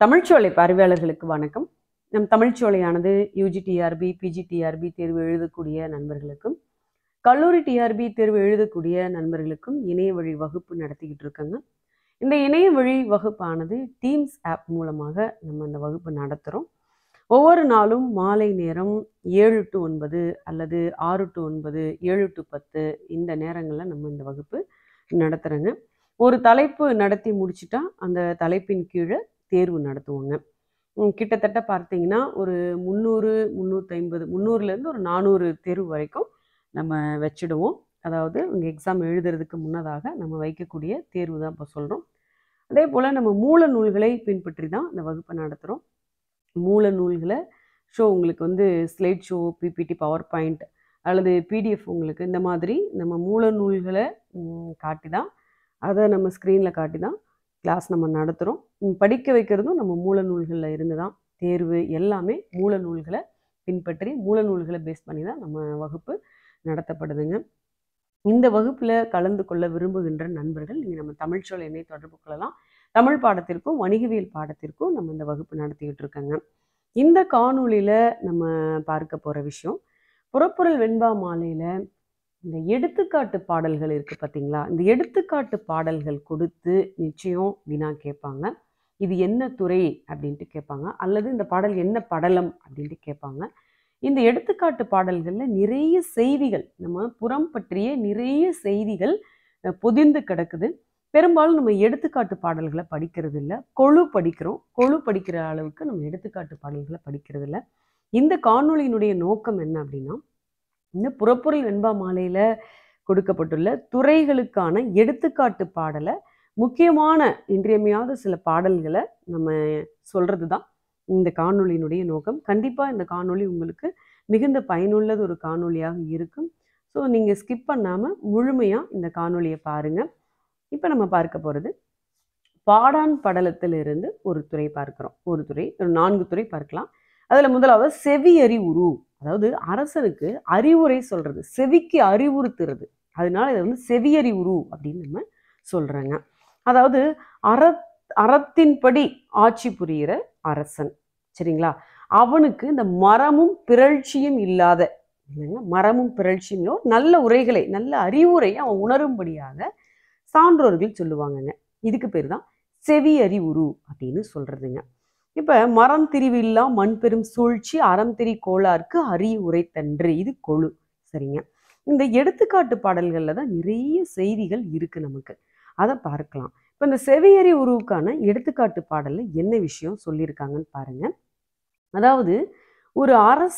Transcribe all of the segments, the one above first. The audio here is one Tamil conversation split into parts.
தமிழ்ச்சோலை பார்வையாளர்களுக்கு வணக்கம். நம் தமிழ்ச்சோலையானது யூஜி டிஆர்பி, பிஜி டிஆர்பி தேர்வு எழுதக்கூடிய நண்பர்களுக்கும், கல்லூரி டிஆர்பி தேர்வு எழுதக்கூடிய நண்பர்களுக்கும் இணைய வழி வகுப்பு நடத்திக்கிட்டு இருக்காங்க. இந்த இணைய வழி வகுப்பானது டீம்ஸ் ஆப் மூலமாக நம்ம இந்த வகுப்பு நடத்துகிறோம். ஒவ்வொரு நாளும் மாலை நேரம் 7 to 9 அல்லது 6 to 9, 7 to 10 இந்த நேரங்களில் நம்ம இந்த வகுப்பு நடத்துகிறோங்க. ஒரு தலைப்பு நடத்தி முடிச்சுட்டா அந்த தலைப்பின் கீழே தேர்வு நடத்துவோங்க. கிட்டத்தட்ட பார்த்தீங்கன்னா ஒரு 300, 350, 300லேருந்து ஒரு 400 தேர்வு வரைக்கும் நம்ம வச்சுடுவோம். அதாவது உங்கள் எக்ஸாம் எழுதுறதுக்கு முன்னதாக நம்ம வைக்கக்கூடிய தேர்வு தான் இப்போ சொல்கிறோம். அதே போல் நம்ம மூல நூல்களை பின்பற்றி தான் இந்த வகுப்பை நடத்துகிறோம். மூல நூல்களை உங்களுக்கு வந்து slide show, PPT, power point அல்லது பிடிஎஃப் உங்களுக்கு இந்த மாதிரி நம்ம மூல நூல்களை காட்டி தான், அதை நம்ம ஸ்க்ரீனில் காட்டி தான் கிளாஸ் நம்ம நடத்துகிறோம். படிக்க வைக்கிறதும் நம்ம மூல நூல்களில் இருந்து தான். தேர்வு எல்லாமே மூல நூல்களை பின்பற்றி மூல நூல்களை பேஸ் பண்ணி தான் நம்ம வகுப்பு நடத்தப்படுதுங்க. இந்த வகுப்பில் கலந்து கொள்ள விரும்புகின்ற நண்பர்கள் நீங்கள் நம்ம தமிழ்ச்சோலை எண்ணை தொடர்பு கொள்ளலாம். தமிழ் பாடத்திற்கும் வணிகவியல் பாடத்திற்கும் நம்ம இந்த வகுப்பு நடத்திக்கிட்டு இருக்கோங்க. இந்த காணொளியில் நம்ம பார்க்க போகிற விஷயம், புறப்பொருள் வெண்பா மாலையில் இந்த எடுத்துக்காட்டு பாடல்கள் இருக்குது பார்த்தீங்களா? இந்த எடுத்துக்காட்டு பாடல்கள் கொடுத்து நிச்சயம் வினா கேட்பாங்க. இது என்ன துறை அப்படின்ட்டு கேட்பாங்க, அல்லது இந்த பாடல் என்ன படலம் அப்படின்ட்டு கேட்பாங்க. இந்த எடுத்துக்காட்டு பாடல்களில் நிறைய செய்திகள், நம்ம புறம் பற்றிய நிறைய செய்திகள் பொதிந்து கிடக்குது. பெரும்பாலும் நம்ம எடுத்துக்காட்டு பாடல்களை படிக்கிறது இல்லை, கொழு படிக்கிறோம். கொழு படிக்கிற அளவுக்கு நம்ம எடுத்துக்காட்டு பாடல்களை படிக்கிறது இல்லை. இந்த காணொளியினுடைய நோக்கம் என்ன அப்படின்னா, இந்த புறப்பொருள் வெண்பா மாலையில் கொடுக்கப்பட்டுள்ள துறைகளுக்கான எடுத்துக்காட்டு பாடலை, முக்கியமான இன்றியமையாத சில பாடல்களை நம்ம சொல்கிறது தான் இந்த காணொளியினுடைய நோக்கம். கண்டிப்பாக இந்த காணொளி உங்களுக்கு மிகுந்த பயனுள்ளது ஒரு காணொளியாக இருக்கும். ஸோ நீங்கள் ஸ்கிப் பண்ணாமல் முழுமையாக இந்த காணொளியை பாருங்கள். இப்போ நம்ம பார்க்க போகிறது பாடான் படலத்திலிருந்து ஒரு துறை பார்க்குறோம். ஒரு 4 துறை பார்க்கலாம். அதில் முதலாவது செவியறி உரு, அதாவது அரசனுக்கு அறிவுரை சொல்கிறது, செவிக்கு அறிவுறுத்துறது. அதனால இதை வந்து செவியறி உரு அப்படின்னு நம்ம சொல்கிறாங்க. அதாவது அறத்தின்படி ஆட்சி புரிகிற அரசன், சரிங்களா? அவனுக்கு இந்த மரமும் பிறழ்ச்சியும் இல்லாத, மரமும் பிறழ்ச்சியும் நல்ல உரைகளை, நல்ல அறிவுரை அவன் உணரும்படியாக சான்றோர்கள் சொல்லுவாங்கங்க. இதுக்கு பேர் தான் செவி அறிவுரு அப்படின்னு சொல்றதுங்க. இப்ப மரம் திரிவில்லா மண் பெரும் சூழ்ச்சி அறம் திரி கோளாருக்கு அரிய உரைத்தன்று, இது கொழு, சரிங்க. இந்த எடுத்துக்காட்டு பாடல்கள்ல தான் நிறைய செய்திகள் இருக்கு, நமக்கு அதை பார்க்கலாம். இப்ப இந்த செவியறி உருவுக்கான எடுத்துக்காட்டு பாடல்ல என்ன விஷயம் சொல்லியிருக்காங்கன்னு பாருங்க. அதாவது ஒரு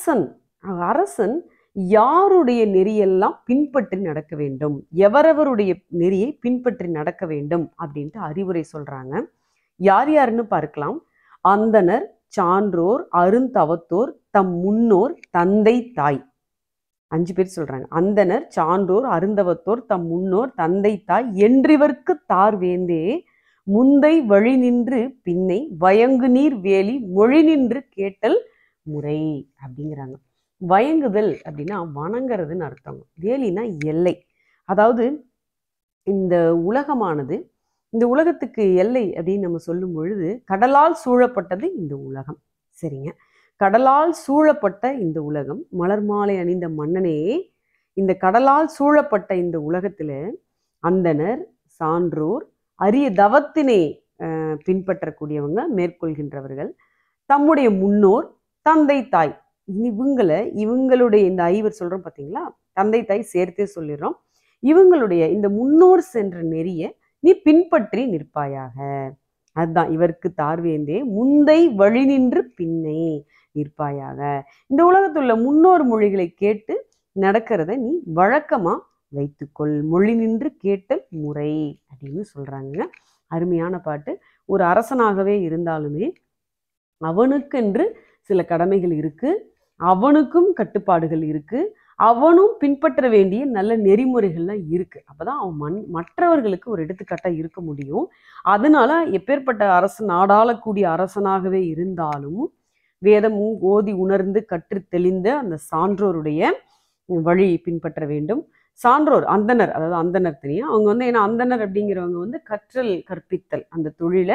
அரசன் யாருடைய நெறியெல்லாம் பின்பற்றி நடக்க வேண்டும், எவரவருடைய நெறியை பின்பற்றி நடக்க வேண்டும் அப்படின்ட்டு அறிவுரை சொல்றாங்க. யார் யாருன்னு பார்க்கலாம். அந்தனர், சான்றோர், அருந்தவத்தோர், தம் முன்னோர், தந்தை, தாய். 5 பேர் சொல்றாங்க. அந்தனர், சான்றோர், அருந்தவத்தோர், தம் முன்னோர், தந்தை, தாய் என்றிவர்க்கு தார் வேந்தே முந்தை வழி நின்று பின்னை வயங்கு நீர் வேலி மொழி நின்று கேட்டல் முறை அப்படிங்கிறாங்க. வயங்குதல் அப்படின்னா வணங்குறதுன்னு அர்த்தம். வேலினா எல்லை. அதாவது இந்த உலகமானது, இந்த உலகத்துக்கு எல்லை அப்படின்னு நம்ம சொல்லும் பொழுது கடலால் சூழப்பட்டது இந்த உலகம், சரிங்க. கடலால் சூழப்பட்ட இந்த உலகம், மலர் மாலை அணிந்த மன்னனே, இந்த கடலால் சூழப்பட்ட இந்த உலகத்துல அந்தனர், சான்றோர், அரிய தவத்தினை பின்பற்றக்கூடியவங்க, மேற்கொள்கின்றவர்கள், தம்முடைய முன்னோர், தந்தை, தாய், இவங்களுடைய இந்த 5 சொல்றோம் பார்த்தீங்களா, தந்தை தாய் சேர்த்தே சொல்லிடுறோம். இவங்களுடைய இந்த முன்னோர் சென்ற நெறிய நீ பின்பற்றி நிற்பாயாக. அதுதான் இவருக்கு தார்வேந்தே முந்தை வழி நின்று பின்னை நிற்பாயாக. இந்த உலகத்துள்ள முன்னோர் மொழிகளை கேட்டு நடக்கிறத நீ வழக்கமா வைத்துக்கொள், மொழி நின்று கேட்டல் முறை அப்படின்னு சொல்றாங்க. அருமையான பாட்டு. ஒரு அரசனாகவே இருந்தாலுமே அவனுக்கென்று சில கடமைகள் இருக்கு, அவனுக்கும் கட்டுப்பாடுகள் இருக்கு, அவனும் பின்பற்ற வேண்டிய நல்ல நெறிமுறைகள்லாம் இருக்கு. அப்பதான் அவன் மற்றவர்களுக்கு ஒரு எடுத்துக்காட்டா இருக்க முடியும். அதனால எப்பேற்பட்ட அரசன், நாடாளக்கூடிய அரசனாகவே இருந்தாலும் வேதமும் ஓதி உணர்ந்து கற்று தெளிந்த அந்த சான்றோருடைய வழி பின்பற்ற வேண்டும். சான்றோர், அந்தனர், அதாவது அந்தனர் தெரியும். அவங்க வந்து ஏன்னா அந்தனர் அப்படிங்கிறவங்க வந்து கற்றல் கற்பித்தல் அந்த தொழிலை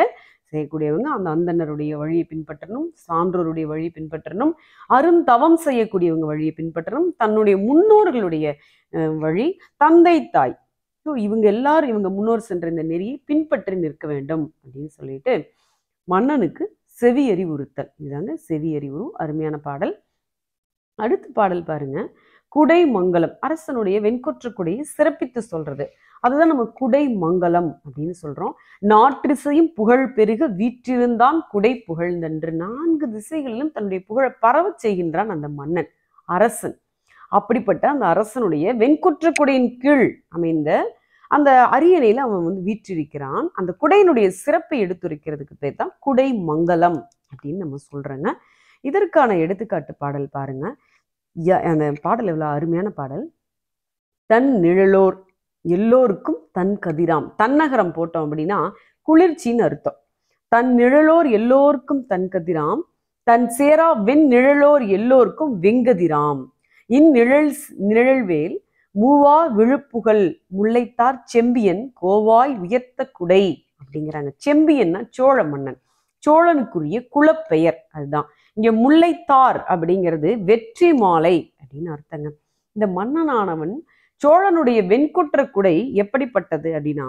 செய்யக்கூடியவங்க அந்த அந்தணருடைய வழியை பின்பற்றணும், சான்றோருடைய வழியை பின்பற்றணும், அருந்தவம் செய்யக்கூடியவங்க வழியை பின்பற்றணும், தன்னுடைய முன்னோர்களுடைய வழி, தந்தை தாய், ஸோ இவங்க எல்லாரும் இவங்க முன்னோர் சென்ற இந்த நெறியை பின்பற்றி நிற்க வேண்டும் அப்படின்னு சொல்லிட்டு மன்னனுக்கு செவி அறிவுறுத்தல். இதுதாங்க செவி அறிவுறும். அருமையான பாடல். அடுத்த பாடல் பாருங்க, குடை மங்கலம். அரசனுடைய வெண்கொற்ற குடையை சிறப்பித்து சொல்றது, அதுதான் நம்ம குடை மங்கலம் அப்படின்னு சொல்றோம். நாற்றிசையும் புகழ் பெருக வீற்றிருந்தான் குடை புகழ்ந்தன்று. 4 திசைகளிலும் தன்னுடைய புகழை பரவ செய்கின்றான் அந்த மன்னன், அரசன். அப்படிப்பட்ட அந்த அரசனுடைய வெண்கொற்ற குடையின் கீழ் அமைந்த அந்த அரியணையில அவன் வீற்றிருக்கிறான். அந்த குடையினுடைய சிறப்பை எடுத்துரைக்கிறதுக்கு பேர் தான் குடை மங்கலம் அப்படின்னு நம்ம சொல்றோங்க. இதற்கான எடுத்துக்காட்டு பாடல் பாருங்க. அந்த பாடல் எவ்வளவு அருமையான பாடல். தன் நிழலோர் எல்லோருக்கும் தன் கதிராம். தன்னகரம் போட்டோம் அப்படின்னா குளிர்ச்சின்னு அர்த்தம். தன் நிழலோர் எல்லோருக்கும் தன் கதிராம், தன் சேரா வெண் நிழலோர் எல்லோருக்கும் வெங்கதிராம். நிழல்வேல் மூவா விழுப்புகள் முல்லைத்தார் செம்பியன் கோவாய் உயர்த்த குடை அப்படிங்கிறாங்க. செம்பியன்னா சோழ மன்னன், சோழனுக்குரிய குலப்பெயர் அதுதான். இங்க முல்லைத்தார் அப்படிங்கிறது வெற்றி மாலை அப்படின்னு அர்த்தங்க. இந்த மன்னனானவன் சோழனுடைய வெண்கொற்ற குடை எப்படிப்பட்டது அப்படின்னா,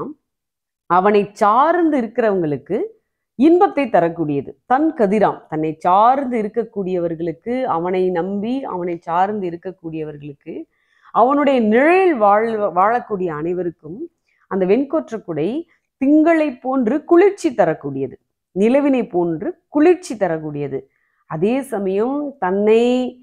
அவனை சார்ந்து இருக்கிறவங்களுக்கு இன்பத்தை தரக்கூடியது. தன் கதிராம், தன்னை சார்ந்து இருக்கக்கூடியவர்களுக்கு, அவனை நம்பி அவனை சார்ந்து இருக்கக்கூடியவர்களுக்கு, அவனுடைய நிழல் வாழக்கூடிய அனைவருக்கும் அந்த வெண்கொற்ற குடை திங்களை போன்று குளிர்ச்சி தரக்கூடியது, நிலவினை போன்று குளிர்ச்சி தரக்கூடியது. அதே சமயம் தன்னை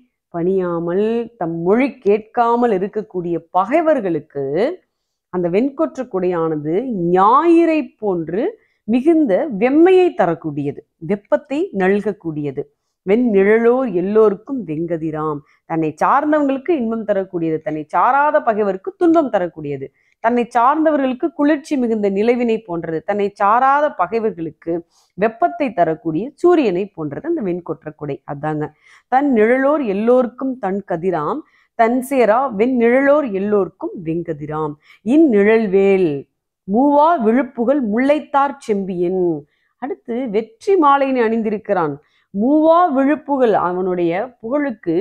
பணியாமல் தம் மொழி கேட்காமல் இருக்கக்கூடிய பகைவர்களுக்கு அந்த வெண்கொற்ற குடையானது ஞாயிறை போன்று மிகுந்த வெம்மையை தரக்கூடியது, வெப்பத்தை நல்கக்கூடியது. வெண்நிழலோர் எல்லோருக்கும் வெங்கதிராம். தன்னை சார்ந்தவங்களுக்கு இன்பம் தரக்கூடியது, தன்னை சாராத பகைவருக்கு துன்பம் தரக்கூடியது. தன்னை சார்ந்தவர்களுக்கு குளிர்ச்சி மிகுந்த நிலவினை போன்றது, தன்னை சாராத பகைவர்களுக்கு வெப்பத்தை தரக்கூடிய சூரியனை போன்றது அந்த வெண்கொற்ற குடை. அதாங்க தன் நிழலோர் எல்லோருக்கும் தன் கதிராம், தன் சேரா வெண் நிழலோர் எல்லோருக்கும் வெங்கதிராம். இந்நிழல்வேல் மூவா விழுப்புகள் முல்லைத்தார் செம்பியன். அடுத்து வெற்றி மாலையினை அணிந்திருக்கிறான். மூவா விழுப்புகள், அவனுடைய புகழுக்கு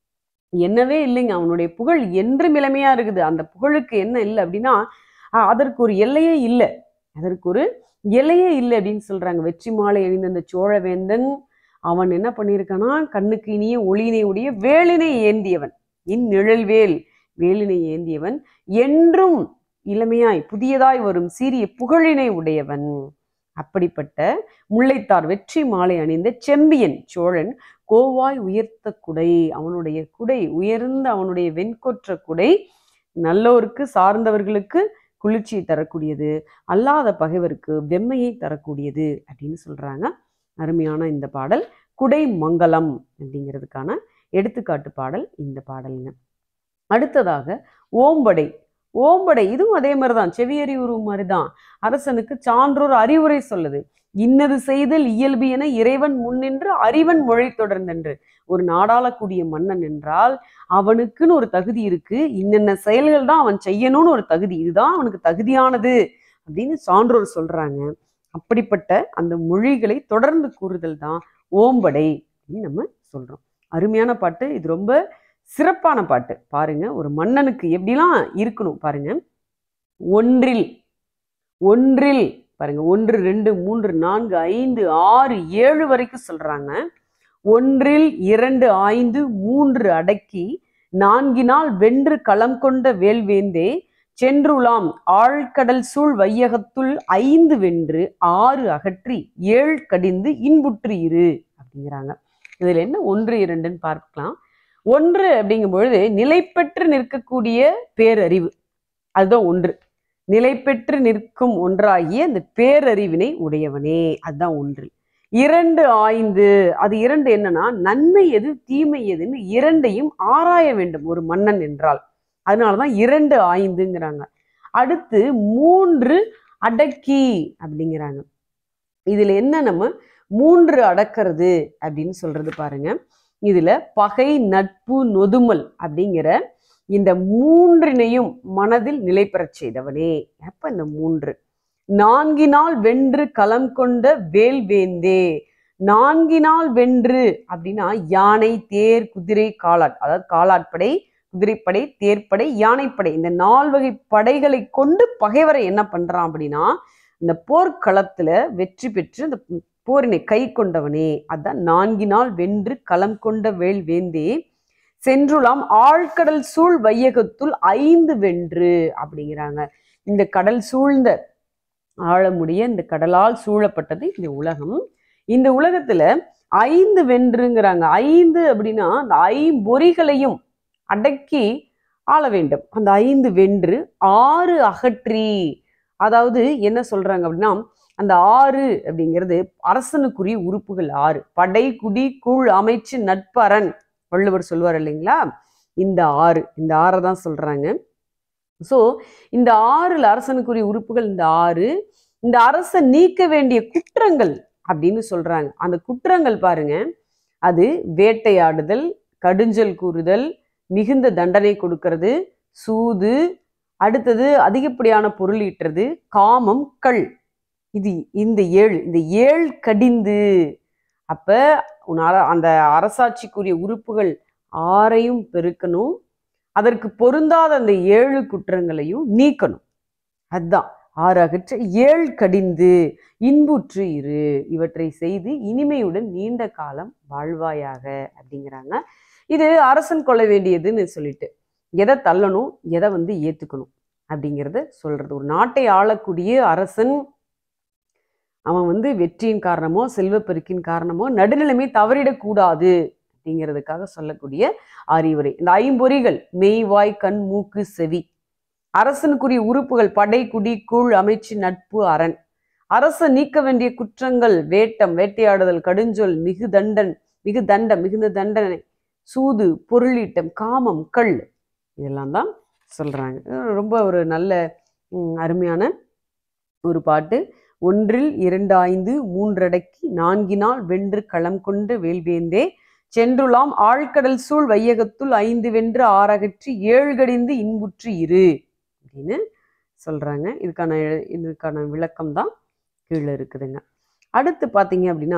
என்னவே இல்லைங்க. அவனுடைய புகழ் என்றும் இளமையா இருக்குது. அந்த புகழுக்கு என்ன இல்லை அப்படின்னா, அதற்கு ஒரு எல்லையே இல்லை, அதற்கு ஒரு எல்லையே இல்லை அப்படின்னு சொல்றாங்க. வெற்றி மாலை அணிந்த அந்த சோழவேந்தன் அவன் என்ன பண்ணியிருக்கானா, கண்ணுக்கு இனிய ஒளியினை உடைய வேலினை ஏந்தியவன். இந்நிழல்வேல், வேலினை ஏந்தியவன், என்றும் இளமையாய் புதியதாய் வரும் சீரிய புகழினை உடையவன். அப்படிப்பட்ட முல்லைத்தார் வெற்றி மாலை அணிந்த செம்பியன் சோழன் கோவாய் உயர்த்த குடை. அவனுடைய குடை உயர்ந்த, அவனுடைய வெண்கொற்ற குடை நல்லோருக்கு சார்ந்தவர்களுக்கு குளிர்ச்சியை தரக்கூடியது, அல்லாத பகைவருக்கு வெம்மையை தரக்கூடியது அப்படின்னு சொல்றாங்க. அருமையான இந்த பாடல் குடை மங்கலம் அப்படிங்கிறதுக்கான எடுத்துக்காட்டு பாடல் இந்த பாடலுங்க. அடுத்ததாக ஓம்படை. ஓம்படை இதுவும் அதே மாதிரிதான், செவியறிவுறு மாதிரிதான். அரசனுக்கு சான்றோர் அறிவுரை சொல்லுது. இன்னது செய்தல் இயல்பு என இறைவன் முன்னின்று அறிவன் மொழி தொடர்ந்தென்று. ஒரு நாடாளக்கூடிய மன்னன் என்றால் அவனுக்குன்னு ஒரு தகுதி இருக்கு, இன்னென்ன செயல்கள் தான் அவன் செய்யணும்னு ஒரு தகுதி, இதுதான் அவனுக்கு தகுதியானது அப்படின்னு சான்றோர் சொல்றாங்க. அப்படிப்பட்ட அந்த மொழிகளை தொடர்ந்து கூறுதல் தான் ஓம்படை அப்படின்னு நம்ம சொல்றோம். அருமையான பாட்டு இது, ரொம்ப சிறப்பான பாட்டு. பாருங்க, ஒரு மன்னனுக்கு எப்படிலாம் இருக்கணும் பாருங்க. ஒன்றில் பாருங்க, 1 2 3 4 5 6 7 வரைக்கும் சொல்றாங்க. 1 2 5 3 அடக்கி 4 வென்று களம் கொண்ட வேல்வேந்தே சென்றுலாம் ஆழ்கடல் சூழ் வையகத்துள் 5 வென்று 6 அகற்றி 7 கடிந்து இன்புற்று இரு அப்படிங்கிறாங்க. இதுல என்ன 1 2ன்னு பார்க்கலாம். 1 அப்படிங்கும் பொழுது நிலை பெற்று நிற்கக்கூடிய பேரறிவு, அதுதான் 1. நிலை பெற்று நிற்கும் ஒன்றாகிய அந்த பேரறிவினை உடையவனே, அதுதான் 1. 2 5, அது 2 என்னன்னா நன்மை எது தீமை எதுன்னு 2ஐயும் ஆராய வேண்டும் ஒரு மன்னன் என்றால், அதனாலதான் 2 5ங்கிறாங்க. அடுத்து 3 அடக்கி அப்படிங்கிறாங்க. இதுல என்ன நம்ம 3 அடக்கிறது அப்படின்னு சொல்றது பாருங்க. இதுல பகை நட்பு நொதுமல் அப்படிங்கிற இந்த 3னையும் மனதில் நிலை பெறச் செய்தவனே. அப்ப இந்த 3 நான்கினால் வென்று களம் கொண்ட வேல்வேந்தே. நான்கினால் வென்று அப்படின்னா யானை, தேர், குதிரை, காலாட், அதாவது காலாட்படை, குதிரைப்படை, தேர்ப்படை, யானைப்படை, இந்த 4 வகை படைகளை கொண்டு பகைவரை என்ன பண்றான் அப்படின்னா இந்த போர்க்களத்துல வெற்றி பெற்று அந்த போரினை கை கொண்டவனே. அதான் நான்கினால் வென்று களம் கொண்ட வேல்வேந்தே. சென்றுலாம் ஆழ்கடல் சூழ் வையகத்துள் 5 வென்று அப்படிங்கிறாங்க. இந்த கடல் சூழ்ந்த ஆழமுடைய இந்த கடலால் சூழப்பட்டது இந்த உலகம். இந்த உலகத்துல 5 வென்றுங்கிறாங்க. 5 அப்படின்னா அந்த 5 அடக்கி ஆள வேண்டும். அந்த 5 வென்று 6 அகற்றி, அதாவது என்ன சொல்றாங்க அப்படின்னா அந்த 6 அப்படிங்கிறது அரசனுக்குரிய உறுப்புகள் 6. படை, குடி, கூழ், அமைச்சு, நட்பு, அரண், வள்ளுவர் சொல்வார் இல்லைங்களா. இந்த 6 தான் சொல்றாங்க. ஸோ இந்த 6 அரசனுக்குரிய உறுப்புகள் இந்த 6. இந்த அரசன் நீக்க வேண்டிய குற்றங்கள் அப்படின்னு சொல்றாங்க. அந்த குற்றங்கள் பாருங்க, அது வேட்டையாடுதல், கடுஞ்சல் கூறுதல், மிகுந்த தண்டனை கொடுக்கிறது, சூது, அடுத்தது அதிகப்படியான பொருள் ஈட்டுறது, காமம், கள். இது இந்த 7 கடிந்து. அப்ப அந்த அரசாட்சிக்குரிய உறுப்புகள் 6ஐயும் பெருக்கணும், அதற்கு பொருந்தாத அந்த 7 குற்றங்களையும் நீக்கணும். அதுதான் 6 அகற்ற 7 கடிந்து இன்புற்று இரு, இவற்றை செய்து இனிமையுடன் நீண்ட காலம் வாழ்வாயாக அப்படிங்கிறாங்க. இது அரசன் கொள்ள வேண்டியதுன்னு சொல்லிட்டு எதை தள்ளணும், எதை ஏத்துக்கணும் அப்படிங்கிறத சொல்றது. ஒரு நாட்டை ஆளக்கூடிய அரசன் அவன் வெற்றியின் காரணமோ செல்வப்பெருக்கின் காரணமோ நடுநிலைமை தவறிடக்கூடாது அப்படிங்கிறதுக்காக சொல்லக்கூடிய அறிவுரை. இந்த 5 பொறிகள் மெய், வாய், கண், மூக்கு, செவி. அரசனுக்குரிய உறுப்புகள் படை, குடி, கூழ், அமைச்சு, நட்பு, அரண். அரசன் நீக்க வேண்டிய குற்றங்கள் வேட்டம், வேட்டையாடுதல், கடுஞ்சொல், மிகுந்த தண்டனை, சூது, பொருளீட்டம், காமம், கள். இதெல்லாம் தான் சொல்றாங்க. ரொம்ப ஒரு நல்ல அருமையான ஒரு பாட்டு. 1 2 5 3 அடக்கி 4 வென்று களம் கொண்டு வேல்வேந்தே. சென்றுலாம் ஆழ்கடல் சூழ் வையகத்துள் 5 வென்று 6 அகற்றி 7 கடிந்து இன்புற்று இரு அப்படின்னு சொல்றாங்க. இதுக்கான விளக்கம் தான் கீழே இருக்குதுங்க. அடுத்து பார்த்தீங்க அப்படின்னா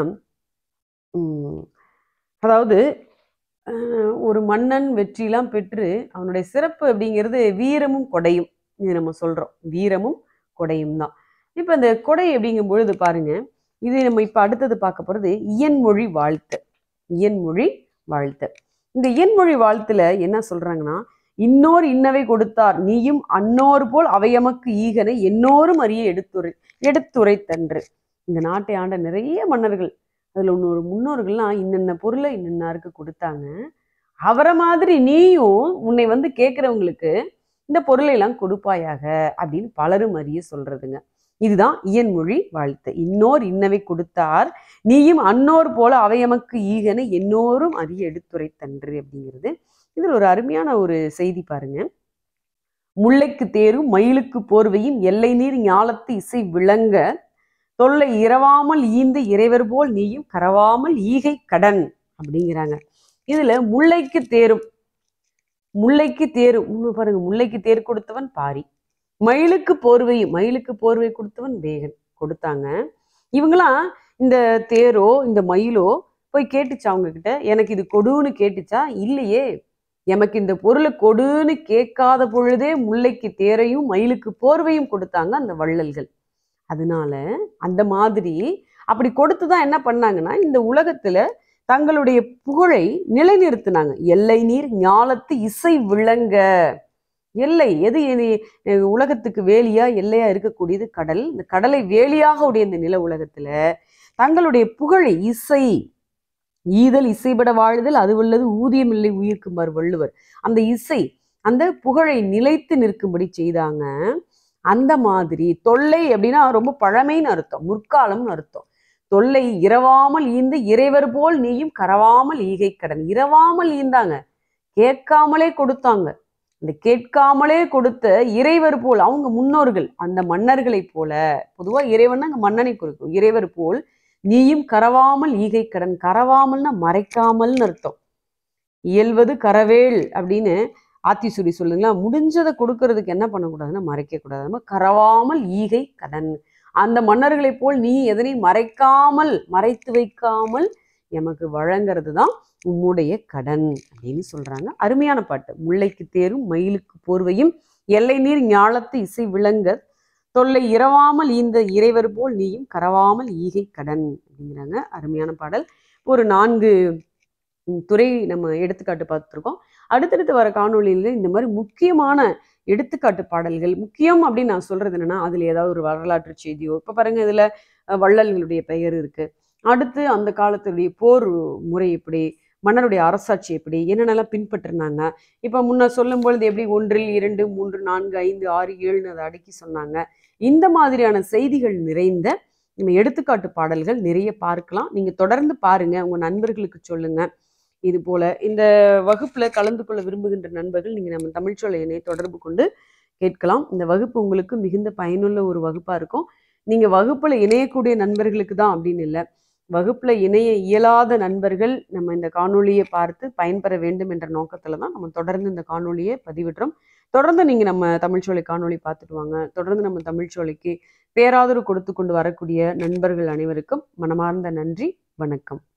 அதாவது ஒரு மன்னன் வெற்றிலாம் பெற்று அவனுடைய சிறப்பு அப்படிங்கிறது வீரமும் கொடையும். இது நம்ம சொல்றோம், வீரமும் கொடையும் தான். இப்போ இந்த கொடை அப்படிங்கும் பொழுது பாருங்க, இது நம்ம இப்போ அடுத்தது பார்க்க போகிறது இயன்மொழி வாழ்த்து. இயன்மொழி வாழ்த்து. இந்த இயன்மொழி வாழ்த்துல என்ன சொல்றாங்கன்னா, இன்னோர் இன்னவை கொடுத்தார் நீயும் அன்னோர் போல் அவையமக்கு ஈகனை என்னோரும் அறிய எடுத்துரைத்தன்று. இந்த நாட்டை ஆண்ட நிறைய மன்னர்கள், அதுல ஒரு முன்னோர்கள்லாம் இன்னென்ன பொருளை இன்னென்னாருக்கு கொடுத்தாங்க, அவரை மாதிரி நீயும் உன்னை கேட்கிறவங்களுக்கு இந்த பொருளை எல்லாம் கொடுப்பாயாக அப்படின்னு பலரும் அறிய சொல்றதுங்க. இதுதான் இயன்மொழி வாழ்த்து. இன்னோர் இன்னவை கொடுத்தார் நீயும் அன்னோர் போல அவையமக்கு ஈகனை என்னோரும் அறிய எடுத்துரைத்தன்று அப்படிங்கிறது. இதில் ஒரு அருமையான ஒரு செய்தி பாருங்க. முல்லைக்கு தேரும் மயிலுக்கு போர்வையும் எல்லை நீர் ஞாலத்து இசை விளங்க தொல்லை இரவாமல் ஈந்து இறைவர் போல் நீயும் கரவாமல் ஈகை கடன் அப்படிங்கிறாங்க. இதுல முல்லைக்கு தேரும் பாருங்க, முல்லைக்கு தேர் கொடுத்தவன் பாரி, மயிலுக்கு போர்வை கொடுத்தவன் வேகன் கொடுத்தாங்க. இவங்களாம் இந்த தேரோ இந்த மயிலோ போய் கேட்டுச்சா அவங்க கிட்ட, எனக்கு இது கொடுன்னு கேட்டுச்சா? இல்லையே. எமக்கு இந்த பொருளை கொடுன்னு கேட்காத பொழுதே முல்லைக்கு தேரையும் மயிலுக்கு போர்வையும் கொடுத்தாங்க அந்த வள்ளல்கள். அதனால அந்த மாதிரி அப்படி கொடுத்துதான் என்ன பண்ணாங்கன்னா இந்த உலகத்துல தங்களுடைய புகழை நிலைநிறுத்தினாங்க. எல்லை நீர் ஞாலத்து இசை விளங்க. எல்லை எது? உலகத்துக்கு வேலியா எல்லையா இருக்கக்கூடியது கடல். இந்த கடலை வேலியாக உடைய இந்த நில உலகத்துல தங்களுடைய புகழை இசை ஈதல் இசைபட வாழ்தல் அது உள்ளது ஊதியம் இல்லை உயிர்க்குமாறு வள்ளுவர். அந்த இசை அந்த புகழை நிலைத்து நிற்கும்படி செய்தாங்க. அந்த மாதிரி தொல்லை அப்படின்னா ரொம்ப பழமைன்னு அர்த்தம், முற்காலம்னு அர்த்தம். தொல்லை இரவாமல் ஈந்து இறைவர் போல் நீயும் கரவாமல் ஈகை கடன். இரவாமல் ஈந்தாங்க, கேட்காமலே கொடுத்தாங்க. அந்த கேட்காமலே கொடுத்த இறைவர் போல் அவங்க முன்னோர்கள் அந்த மன்னர்களை போல, பொதுவா இறைவன் அங்க மன்னனை குறிக்கும், இறைவர் போல் நீயும் கரவாமல் ஈகை கடன். கரவாமல்னா மறைக்காமல்னு அர்த்தம். இயல்வது கரவேல் அப்படின்னு ஆத்திசூடி சொல்லுங்களா. முடிஞ்சதை கொடுக்கறதுக்கு என்ன பண்ணக்கூடாதுன்னா மறைக்க கூடாது. கரவாமல் ஈகை கடன், அந்த மன்னர்களைப் போல் நீ எதனை மறைக்காமல் மறைத்து வைக்காமல் எமக்கு வழங்கிறது தான் உம்முடைய கடன் அப்படின்னு சொல்றாங்க. அருமையான பாட்டு. முல்லைக்கு தேரும் மயிலுக்கு போர்வையும் எல்லை நீர் ஞாலத்து இசை விளங்க தொல்லை இரவாமல் இந்த இறைவர் போல் நீயும் கரவாமல் ஈகை கடன் அப்படிங்கிறாங்க. அருமையான பாடல். ஒரு 4 துறை நம்ம எடுத்துக்காட்டு பார்த்துருக்கோம். அடுத்தடுத்து வர காணொளியில இந்த மாதிரி முக்கியமான எடுத்துக்காட்டு பாடல்கள், முக்கியம் அப்படின்னு நான் சொல்றது என்னன்னா, அதுல ஏதாவது ஒரு வரலாற்று செய்தியோ, இப்ப பாருங்க இதுல வள்ளல்களுடைய பெயர் இருக்கு. அடுத்து அந்த காலத்துடைய போர் முறை எப்படி, மன்னருடைய அரசாட்சி எப்படி, என்னென்னலாம் பின்பற்றினாங்க. இப்ப முன்ன சொல்லும் பொழுது எப்படி 1, 2, 3, 4, 5, 6, 7 அதை அடக்கி சொன்னாங்க. இந்த மாதிரியான செய்திகள் நிறைந்த நம்ம எடுத்துக்காட்டு பாடல்கள் நிறைய பார்க்கலாம். நீங்க தொடர்ந்து பாருங்க, உங்க நண்பர்களுக்கு சொல்லுங்க. இது போல இந்த வகுப்புல கலந்து கொள்ள விரும்புகின்ற நண்பர்கள் நீங்க நம்ம தமிழ்ச்சோலை எண்ணை தொடர்பு கொண்டு கேட்கலாம். இந்த வகுப்பு உங்களுக்கு மிகுந்த பயனுள்ள ஒரு வகுப்பா இருக்கும். நீங்க வகுப்புல இணையக்கூடிய நண்பர்களுக்கு தான் அப்படின்னு இல்லை, வகுப்புல இணைய இயலாத நண்பர்கள் நம்ம இந்த காணொலியை பார்த்து பயன்பெற வேண்டும் என்ற நோக்கத்துல தான் நம்ம தொடர்ந்து இந்த காணொலியை பதிவிடுறோம். தொடர்ந்து நீங்க நம்ம தமிழ்ச்சோலை காணொலி பார்த்துட்டு வாங்க. தொடர்ந்து நம்ம தமிழ்ச்சோலைக்கு பேராதரவு கொடுத்து கொண்டு வரக்கூடிய நண்பர்கள் அனைவருக்கும் மனமார்ந்த நன்றி. வணக்கம்.